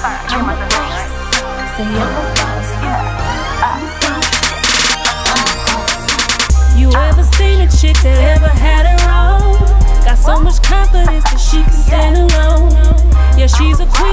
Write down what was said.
I'm a boss. Say I'm a boss. You ever seen a chick that ever had it wrong? Got so much confidence that she can stand alone. Yeah, she's a queen.